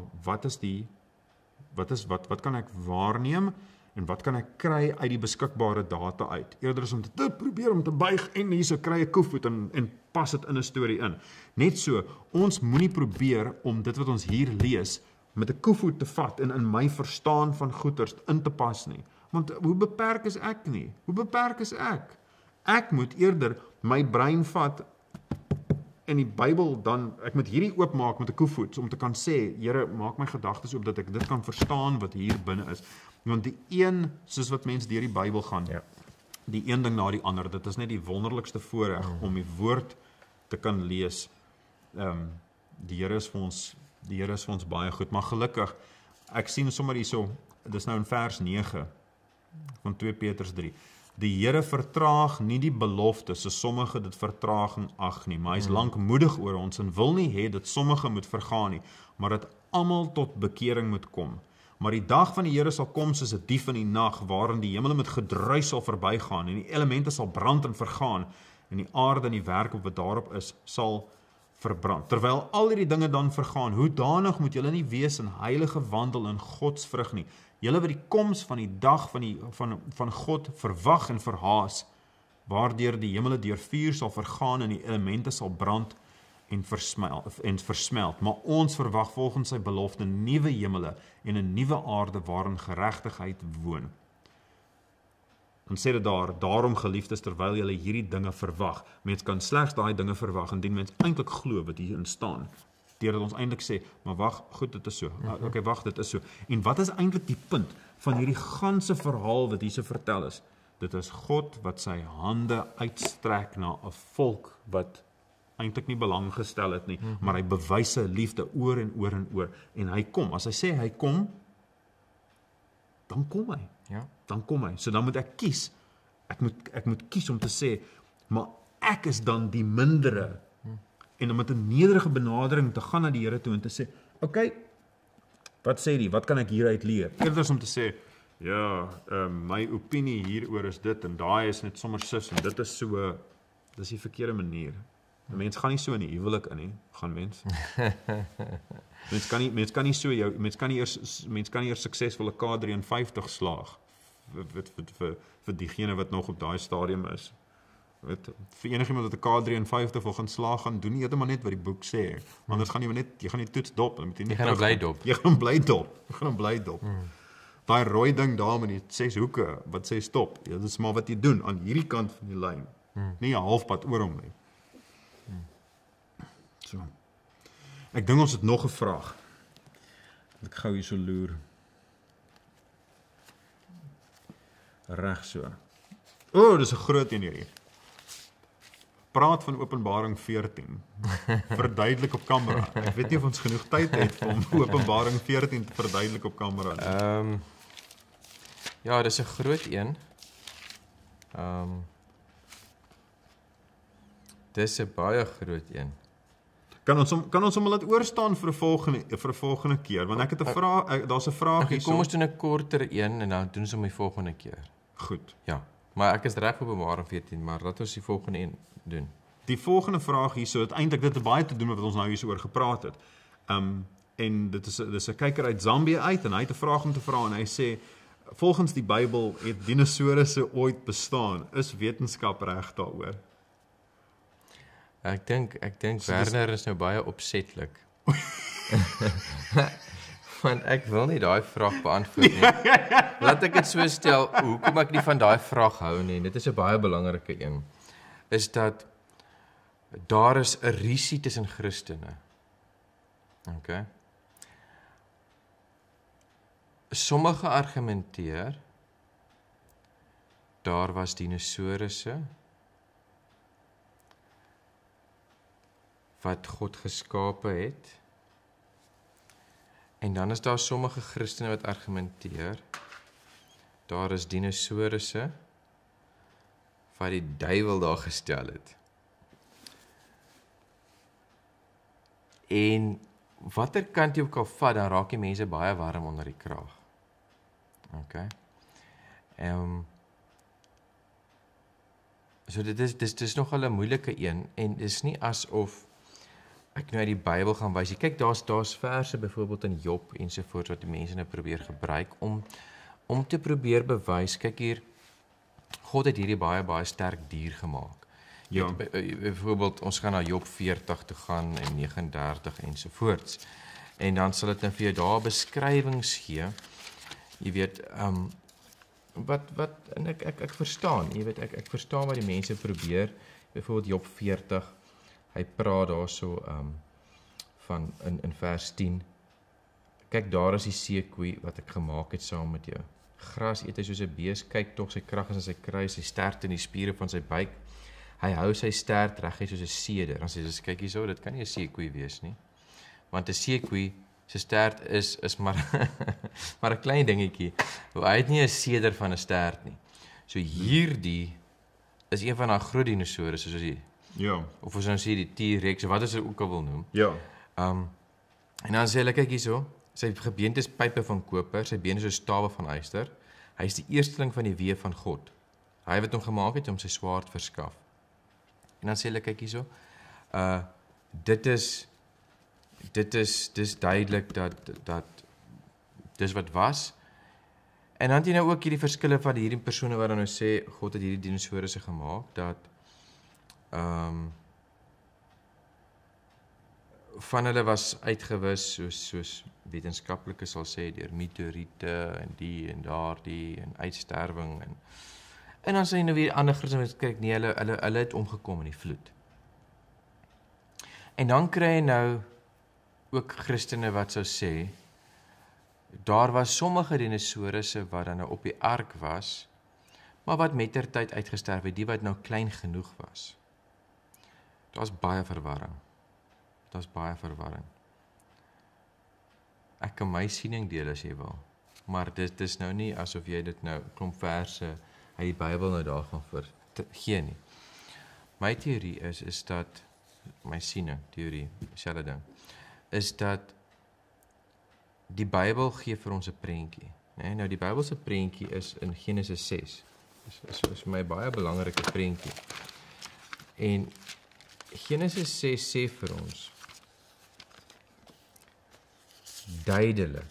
wat kan ek waarneem en wat kan ek kry uit die beskikbare data uit. Eerder is om te probeer om te buig en hierso kry 'n koevoet en pas dit in 'n storie in. Net so, ons moenie probeer om dit wat ons hier lees met 'n koevoet te vat en in my verstaan van goeters in te pas nie. Want hoe beperk is ek nie? Hoe beperk is ek? Ek moet eerder my brein vat en die Bybel dan, ek moet hierdie oopmaak met 'n koevoet, om te kan sê, Here, maak my gedagtes oop, dat ek dit kan verstaan wat hier binne is. Want die een, soos wat mense deur die Bybel gaan, die een ding na die ander, dit is net die wonderlikste voorreg om die woord te kan lees. Die Here is vir ons baie goed, maar gelukkig, ek sien sommer hierso, dis nou in vers 9 van 2 Petrus 3. Die Here vertraag nie die belofte, so sommige dit vertraging ag nie, maar hy is lankmoedig oor ons en wil nie hê dat sommige moet vergaan nie, maar dat almal tot bekering moet kom. Maar die dag van die Here sal kom soos 'n dief in die nag, waarin die hemele met gedruis sal verbygaan en die elemente sal brand en vergaan en die aarde en die werk wat daarop is sal verbrand. Terwyl al hierdie dinge dan vergaan, hoedanig moet julle nie wees in heilige wandel in godsvrug nie. Julle wat die koms van die dag van God verwag en verhaas, waardeur die hemele deur vuur sal vergaan en die elemente sal brand en versmelt. Maar ons verwag volgens sy belofte nuwe hemele en 'n nuwe aarde waarin geregtigheid woon. En sê dit daarom geliefdes, terwyl julle hierdie dinge verwag. Mens kan slegs daai dinge verwag indien mens eintlik glo wat hierin staan. Deurdat ons eintlik sê, maar wag, goed, dit is so. Wag, dit is so. En wat is eintlik die punt van hierdie ganse verhaal wat hierso vertel is? Dit is God wat sy hande uitstrek na 'n volk wat eintlik nie belang gestel het nie, maar hy bewys sy liefde oor en oor en oor. En hy kom, as hy sê hy kom, dan kom hy. Ja. Dan kom hy. So dan moet ek kies. Ek moet kies om te sê, maar ek is dan die mindere. En om met 'n nederige benadering te gaan na die Here toe en te sê, okay, wat sê die? Wat kan ek hieruit leer? Eerder as om te sê, ja, my opinie hieroor is dit en daai is net sommer sis en dit is so, dis die verkeerde manier. 'n Mens gaan nie so in die huwelik in nie, gaan mens. Mens kan nie eers suksesvolle K53 slaag vir diegene wat nog op daai stadium is. Weet, vir enigiemand wat 'n K53 wil gaan slaag, gaan doen nie heeltemal net wat die boek sê. Anders gaan jy gaan die toets dop, dan moet jy nie. Jy gaan bly dop. Jy gaan bly dop. Daai rooi ding daar met die 6 hoeke wat sê stop. Ja, dit is maar wat jy doen aan hierdie kant van die lyn. Nie 'n halfpad oor hom nie. So. Ek dink ons het nog 'n vraag. Ek gou hier so loer. Reg so. Dis 'n groot een hierdie. Praat van Openbaring 14. Verduidelik op kamera. Ek weet nie of ons genoeg tyd het om Openbaring 14 te verduidelik op kamera nie. Ja, dis 'n groot een. Dis 'n baie groot een. Kan ons hom laat oorstaan vir 'n volgende keer, want ek het 'n vraag, daar's 'n vraag Okay, hierso. kom ons doen 'n korter een en dan doen ons hom die volgende keer. Goed. Ja, maar ek is reg op Openbaring 14, maar laat ons die volgende een doen. Die volgende vraag hierso het eintlik dit baie te doen met wat ons nou hierso oor gepraat het. En dis 'n kyker uit Zambië uit en hy het 'n vraag om te vra en hy sê volgens die Bybel het dinosourusse ooit bestaan. Is wetenskap reg daaroor? Ek dink Werner is nou baie opsetlik. Want ek wil nie daai vraag beantwoord nie. Laat ek dit so stel, hoekom ek nie van daai vraag hou nie, dit is 'n baie belangrike een, is dat daar is 'n rusie tussen Christene. Okay? Sommige argumenteer daar was dinosourusse wat God geskape het. En dan is daar sommige Christene wat argumenteer daar is dinosourusse wat die duiwel daar gestel het. En watter kant jy ook al vat, dan raak die mense baie warm onder die kraag. Okay. So dit is nogal 'n moeilike een en dis nie asof ek nou uit die Bybel gaan wys. Kyk, daar's verse byvoorbeeld in Job ensovoorts wat die mense nou probeer gebruik om te probeer bewys, kyk hier, God het hierdie baie sterk dier gemaak. Ja. Byvoorbeeld ons gaan na Job 40 toe gaan en 39 ensovoorts. En dan sal dit nou vir jou daar beskrywings gee. Jy weet, wat en ek verstaan, jy weet ek verstaan wat die mense probeer. Byvoorbeeld Job 40, hy praat daarso van in vers 10. Kyk, daar is die seekoei wat ek gemaak het saam met jou. Gras eet hy soos 'n bees, kyk tog sy krag is in sy kruis, sy sterkte in die spiere van sy buik. Hy hou sy stert reguit soos 'n seder. Dan sê jy, kyk hierso, dit kan nie 'n seekoei wees nie. Want 'n seekoei se stert is maar maar 'n klein dingetjie. Hy het nie 'n seder van 'n stert nie. So hierdie is een van daai groot dinosourusse soos die of ons nou sê die T-Rex of wat as jy ook al wil noem. Ja. En dan sê hulle, kyk hierso, sy gebeente is pype van koper, sy bene is so stawe van yster. Hy is die eersteling van die weë van God. Hy wat hom gemaak het om sy swaard verskaf. En dan sê hulle, kyk hierso, dis duidelik dat dis wat was. En dan het jy nou ook hierdie verskille van hierdie persone wat dan nou sê God het hierdie dinosourusse gemaak, dat van hulle was uitgewis soos wetenskaplikes sal sê deur meteoriete en die en daardie en uitsterwing en dan sê nou weer ander Christene wat kyk nee hulle het omgekom in die vloed. En dan kry jy nou ook Christene wat sou sê daar was sommige dinosourusse wat dan nou op die ark was maar wat mettertyd uitgesterf het, die wat nou klein genoeg was. Daar's baie verwarring. Ek kan my siening deel as jy wil, maar dit is nou nie asof jy dit nou klomp verse uit die Bybel nou daar gaan gee nie. My teorie is dat, my siening, teorie, dieselfde ding, is dat die Bybel gee vir ons 'n prentjie. Nee, nou die Bybelse prentjie is in Genesis 6. Is vir my baie belangrike prentjie. En Genesis 6 sê vir ons duidelik.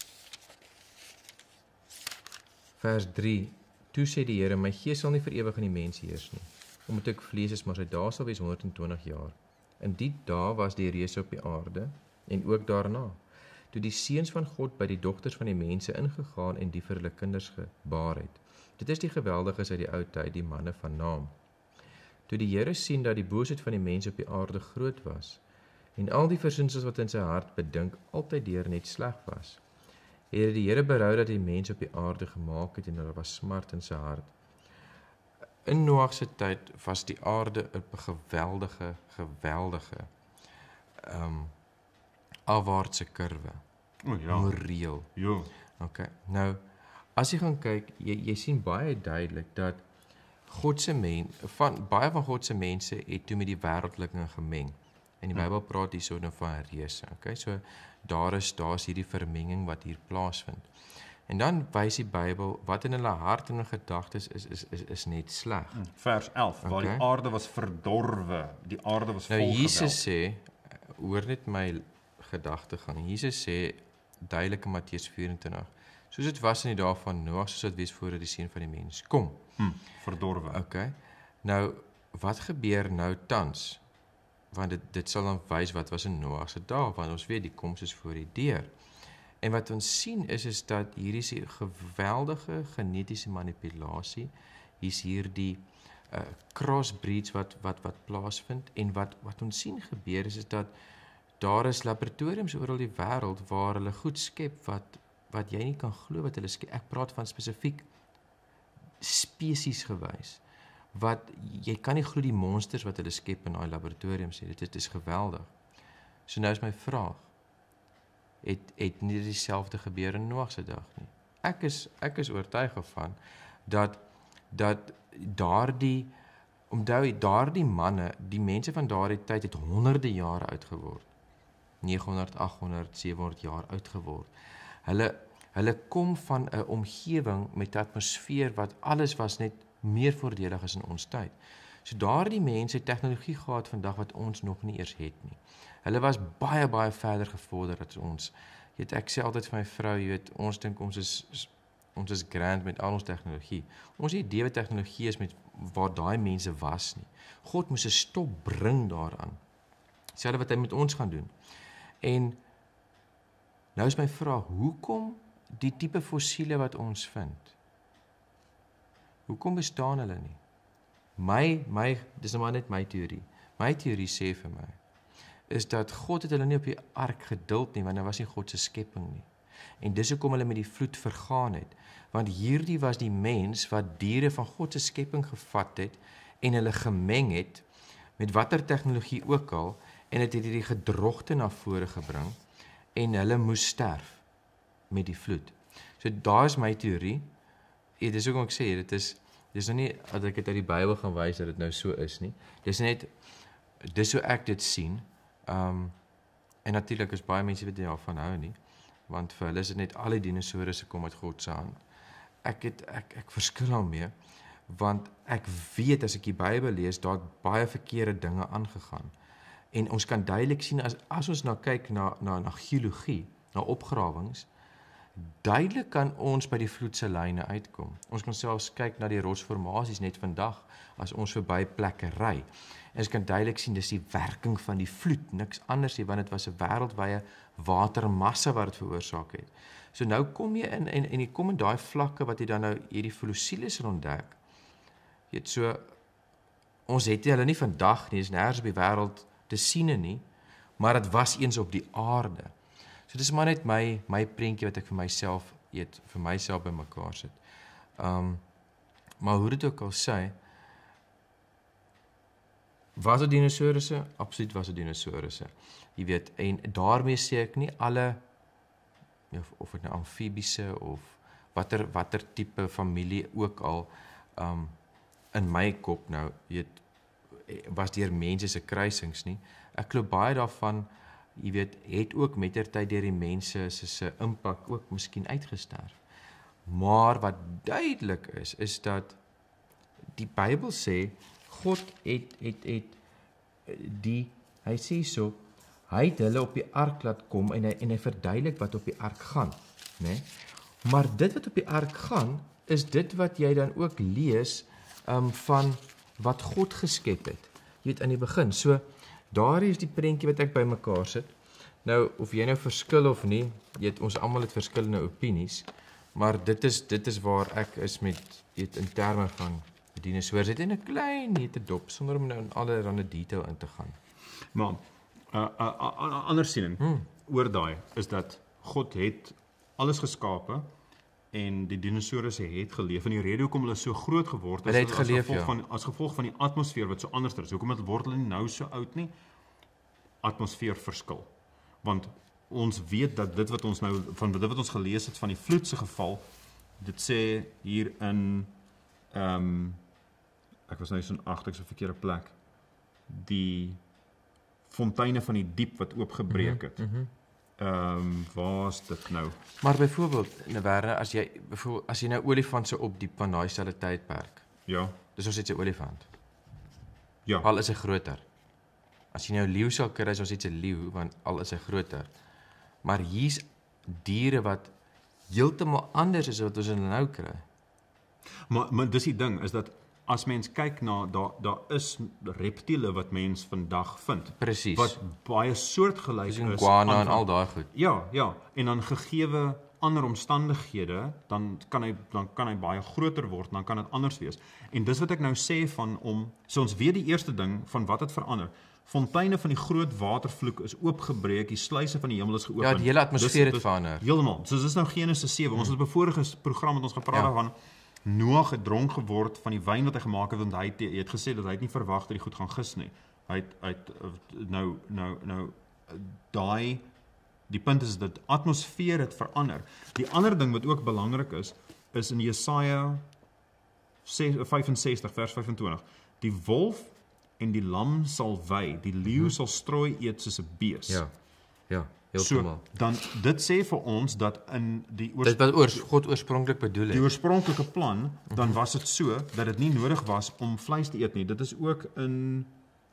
Vers 3: Toe sê die Here, my gees sal nie vir ewig in die mens heers nie, omdat ek vlees is, maar sy dae sal wees 120 jaar. In die dae was die reëse op die aarde, en ook daarna, toe die seuns van God by die dogters van die mense ingegaan en die vir hulle kinders gebaar het. Dit is die geweldiges uit die ou tyd, die manne van naam. Toe die Here sien dat die boosheid van die mense op die aarde groot was, en al die versinsels wat in sy hart bedink, altyd deur net sleg was, het die Here berou dat die mense op die aarde gemaak het, en daar was smart in sy hart. In Noag se tyd was die aarde op 'n geweldige afwaartse kurwe. Moreel. Ja. Okay. Nou, as jy gaan kyk, jy sien baie duidelik dat baie van God se mense het toe met die wêreldlinge gemeng. En die Bybel praat hierso nou van reëse. Okay? So daar's hierdie vermenging wat hier plaasvind. En dan wys die Bybel wat in hulle hart en hulle gedagtes is net sleg. Vers 11, waar die aarde was verdorwe, die aarde was vol Nou geweld. Jesus sê, hoor net my gedagte gaan. Jesus sê duidelik in Matteus 24, soos dit was in die dae van Noag, soos dit wees voor die seun van die mens kom. Verdorwe. Okay. Nou, wat gebeur nou tans? Want dit sal dan wys wat was in Noag se dae, want ons weet die koms is voor die deur. En wat ons sien is dat hier is 'n geweldige genetiese manipulasie. Hier's hierdie crossbreeds wat plaasvind, en wat ons sien gebeur is dat daar is laboratoriums oral die wêreld waar hulle goed skep wat jy nie kan glo wat hulle skep. Ek praat van spesifiek spesies gewys, wat jy kan nie glo die monsters wat hulle skep in daai laboratoriums nie. Dit is geweldig. So nou is my vraag, het nie dieselfde gebeur in Noag se dag nie. Ek is oortuig van dat daardie manne, die mense van daardie tyd het honderde jare oud geword. 900, 800, 700 jaar oud geword. Hulle kom van 'n omgewing met 'n atmosfeer wat alles was net meer voordelig as in ons tyd. So daardie mense het tegnologie gehad vandag wat ons nog nie eers het nie. Hulle was baie verder gevorder as ons. Ek sê altyd vir my vrou, ons dink ons is grand met al ons tegnologie. Ons idee wat tegnologie is met waar daai mense was nie. God moes 'n stop bring daaraan. Dieselfde wat hy met ons gaan doen. En nou is my vraag, hoekom die tipe fossiele wat ons vind? Hoekom bestaan hulle nie? Dis nou maar net my teorie. My teorie sê vir my, is dat God het hulle nie op die ark geduld nie, want dit was nie God se skepping nie. En dis hoekom hulle met die vloed vergaan het. Want hierdie was die mens wat diere van God se skepping gevat het, en hulle gemeng het, met watter tegnologie ook al, en het hierdie gedrogte na vore gebring, en hulle moes sterf met die vloed. So daar is my teorie. Dis ook wat ek sê, dis nou nie dat ek dit uit die Bybel gaan wys dat dit nou so is nie. Dis hoe ek dit sien. En natuurlik is baie mense weet nie daarvan hou nie, want vir hulle is dit net al die dinosourus kom uit God se hand. Ek verskil daarmee, want ek weet as ek die Bybel lees, daar het baie verkeerde dinge aangegaan. En ons kan duidelik sien as ons nou kyk na geologie, na opgrawings, duidelik kan ons by die vloed se lyne uitkom. Ons kan selfs kyk na die rotsformasies net vandag as ons verby plekke ry. En ons kan duidelik sien dis die werking van die vloed, niks anders nie, want dit was 'n wêreldwye watermassa wat dit veroorsaak het. So nou kom jy in en jy kom in daai vlakke wat jy dan nou hierdie fossiele sal ontdek. So ons het hulle nie vandag nie, is nêrens op die wêreld te sien nie, maar dit was eens op die aarde. So dis maar net my prentjie wat ek vir myself bymekaar sit. Maar hoe dit ook al sê, was dit dinosourusse? Absoluut was dit dinosourusse. Jy weet, en daarmee sê ek nie alle, of dit nou amfibiese of watter tipe familie ook al in my kop nou, jy weet, was deur mense se kruisings nie. Ek glo baie daarvan, jy weet, het ook mettertyd deur die mense se impak ook miskien uitgesterf. Maar wat duidelik is dat die Bybel sê, God het hy sê so, hy het hulle op die ark laat kom en hy verduidelik wat op die ark gaan, né? Maar dit wat op die ark gaan, is dit wat jy dan ook lees van wat God geskep het. Jy weet, in die begin. So, daar is die prentjie wat ek bymekaar sit. Nou, of jy nou verskil of nie, jy weet, ons almal het verskillende opinies, maar dit is waar ek is met, jy weet, in terme van dinosourus, het in 'n klein nette dop, sonder om nou in allerlei detail in te gaan. Maar, ander siening oor daai, is dat God het alles geskape, en die dinosourusse het geleef, en die rede hoekom hulle so groot geword is, as gevolg van die atmosfeer wat so anders is. Hoekom word hulle nie nou so oud nie? Atmosfeer verskil. Want ons weet dat dit wat ons nou, van dit wat ons gelees het van die vloedse geval, dit sê hier in, ek was nou so'n 8, ek is op 'n verkeerde plek, die fonteine van die diep wat oopgebreek het. Waar is dit nou? Maar byvoorbeeld, in 'n wêreld, as jy nou olifant se opdiep van daai selfde tydperk. Ja. Dis ons het 'n olifant. Ja. Al is hy groter. As jy nou 'n leeu sal kry, is ons het 'n leeu, want al is hy groter. Maar hier's diere wat heeltemal anders is as wat ons nou kry. Maar dis die ding, is dat as mens kyk na, daar is reptiele wat mens vandag vind. Presies. Wat baie soortgelyk is. Iguana en al daai goed. Ja, en dan gegeewe ander omstandighede, dan kan hy baie groter word, dan kan dit anders wees. En dis wat ek nou sê so ons weet die eerste ding van wat het verander. Fonteine van die groot watervloek is oopgebreek, die sluise van die hemel is geopen. Ja, die hele atmosfeer het verander. Heeltemal. So dis nou Genesis 7. Ons het op 'n vorige program met ons gepraat van Noag het dronk geword van die wyn wat hy gemaak het, want hy het gesê dat hy het nie verwag dat die goed gaan gis nie. Hy het die punt is dat atmosfeer het verander. Die ander ding wat ook belangrik is in Jesaja 65 vers 25. Die wolf en die lam sal wy, die leeu sal strooi eet soos 'n bees. Ja, heeltemal. So, dan dit sê vir ons dat in die dit wat God oorspronklik bedoel het. Die oorspronklike plan, dan was dit so dat dit nie nodig was om vleis te eet nie. Dit is ook in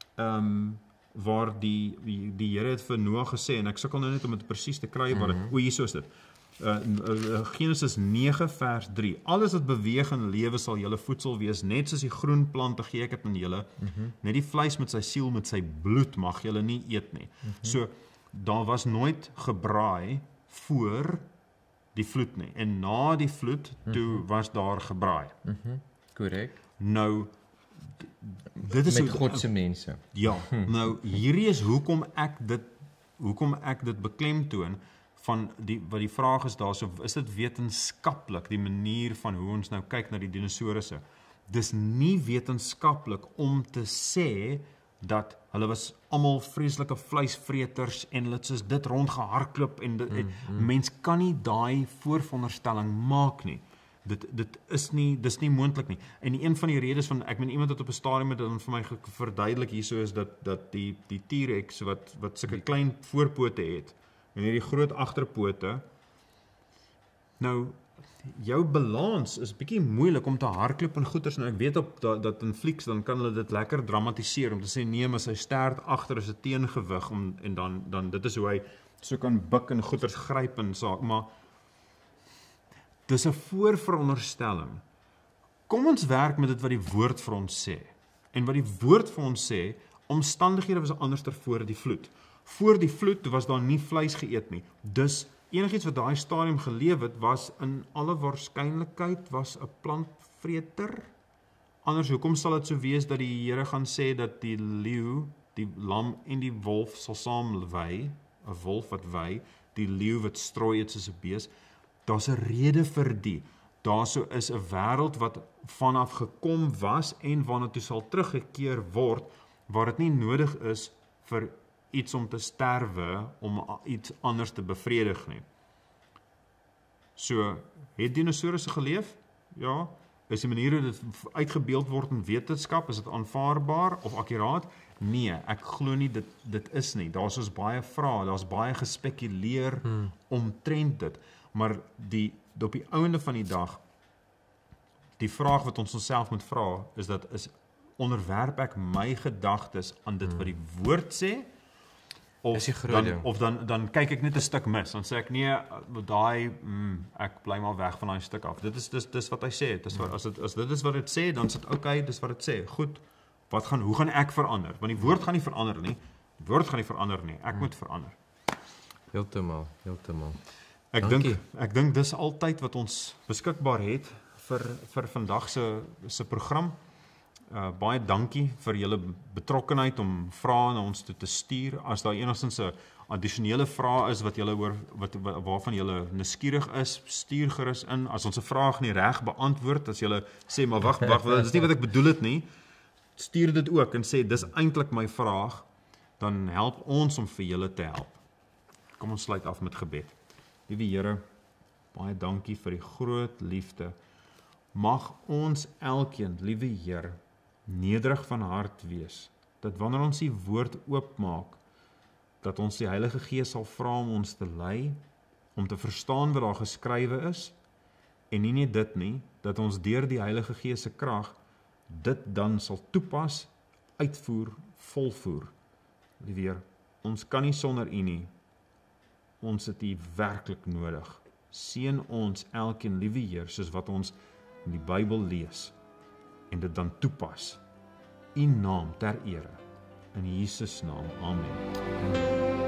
waar die Here het vir Noag gesê, en ek sukkel nou net om dit presies te kry, maar hierso is dit. Genesis 9 vers 3. Alles wat beweeg en lewe sal julle voedsel wees, net soos die groen plante gee ek dit aan julle. Net die vleis met sy siel, met sy bloed mag julle nie eet nie. So, daar was nooit gebraai voor die vloed nie. En na die vloed, toe was daar gebraai. Korrek. Nou, dit is met God se mense. Ja, nou hierdie is hoekom ek dit beklemtoon van wat die vraag is daarso, is dit wetenskaplik die manier van hoe ons nou kyk na die dinosourusse? Dis nie wetenskaplik om te sê dat hulle was almal vreeslike vleisvreters en hulle het soos dit rondgehardloop en mens kan nie daai voorveronderstelling maak nie. Dit is nie moontlik nie. En een van die redes van ek iemand het op 'n stadium het dan vir my verduidelik hierso is dat die T-Rex wat sulke klein voorpote het en hierdie groot agterpote, nou jou balans is bietjie moeilik om te hardloop en goeters. Nou ek weet dat in flieks dan kan hulle dit lekker dramatiseer om te sê nee, maar sy stert agter is 'n teengewig en dan dit is hoe hy so kan buk en goeters gryp en saak, maar dis 'n voorveronderstelling. Kom ons werk met dit wat die woord vir ons sê. En wat die woord vir ons sê, omstandighede was anderster voor die vloed. Voor die vloed was daar nie vleis geëet nie. Dus enigiets wat daai stadium geleef het, was in alle waarskynlikheid was 'n plantvreter. Anders, hoekom sal dit so wees dat die Here gaan sê dat die leeu, die lam en die wolf sal saam wy, 'n wolf wat wy, die leeu wat strooi eet soos 'n bees? Daar's 'n rede vir die. daarso is 'n wêreld wat vanaf gekom was en waarna toe sal teruggekeer word, waar dit nie nodig is vir iets om te sterwe, om iets anders te bevredig nie. So, het dinosourusse geleef? Ja. Is die manier hoe dit uitgebeeld word in wetenskap, is dit aanvaarbaar of akkuraat? Nee, ek glo nie dit is nie. Daar's ons baie vrae, daar's baie gespekuleer omtrent dit. Maar op die ouende van die dag, die vraag wat ons onsself moet vra, is onderwerp ek my gedagtes aan dit wat die woord sê, of dan kyk ek net 'n stuk mis, dan sê ek nee, ek bly maar weg van daai stuk af. Dis wat hy sê. As dit is wat dit sê, dan is dit okay, dis wat dit sê. Goed. Hoe gaan ek verander? Want die woord gaan nie verander nie. Die woord gaan nie verander nie. Ek moet verander. Heeltemal. Ek dink dis altyd wat ons beskikbaar het vir vandag se program. Baie dankie vir julle betrokkenheid om vrae na ons toe te stuur. As daar enigstens 'n addisionele vraag is wat julle waarvan julle nuuskierig is, stuur gerus in. As ons 'n vraag nie reg beantwoord, as julle sê maar wag, dis nie wat ek bedoel het nie, stuur dit ook en sê dis eintlik my vraag, dan help ons om vir julle te help. Kom ons sluit af met gebed. Liewe Here, baie dankie vir die groot liefde. Mag ons elkeen, liewe Here, nederig van hart wees, dat wanneer ons die woord oopmaak, dat ons die Heilige Gees sal vra om ons te lei, om te verstaan wat daar geskrywe is, en nie net dit nie, dat ons deur die Heilige Gees se krag dit dan sal toepas, uitvoer, volvoer. Liewe Heer, ons kan nie sonder U nie, ons het U werklik nodig. Seën ons elkeen, liewe Heer, soos wat ons in die Bybel lees, en dit dan toepas. U naam ter ere, in Jesus naam, amen.